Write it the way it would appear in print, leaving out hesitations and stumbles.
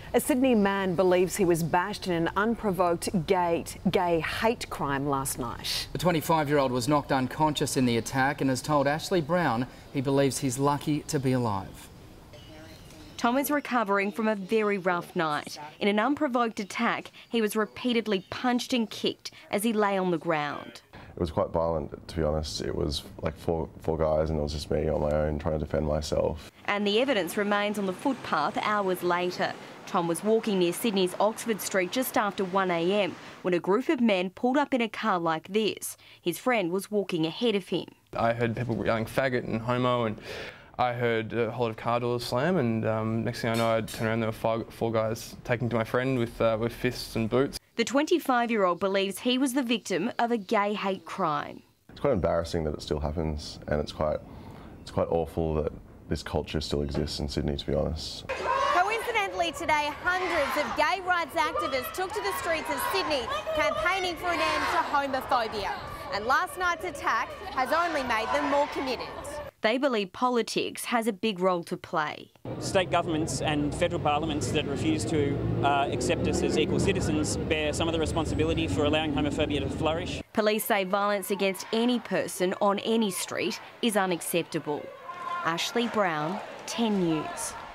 A Sydney man believes he was bashed in an unprovoked gay hate crime last night. The 25-year-old was knocked unconscious in the attack and has told Ashlea Brown he believes he's lucky to be alive. Tom is recovering from a very rough night. In an unprovoked attack, he was repeatedly punched and kicked as he lay on the ground. It was quite violent, to be honest. It was like four guys and it was just me on my own trying to defend myself. And the evidence remains on the footpath hours later. Tom was walking near Sydney's Oxford Street just after 1 a.m. when a group of men pulled up in a car like this. His friend was walking ahead of him. I heard people yelling faggot and homo, and I heard a whole lot of car doors slam, and next thing I know, I'd turn around, there were four guys taking to my friend with fists and boots. The 25-year-old believes he was the victim of a gay hate crime. It's quite embarrassing that it still happens, and it's quite awful that this culture still exists in Sydney, to be honest. Coincidentally today, hundreds of gay rights activists took to the streets of Sydney campaigning for an end to homophobia. And last night's attack has only made them more committed. They believe politics has a big role to play. State governments and federal parliaments that refuse to accept us as equal citizens bear some of the responsibility for allowing homophobia to flourish. Police say violence against any person on any street is unacceptable. Ashlea Brown, 10 News.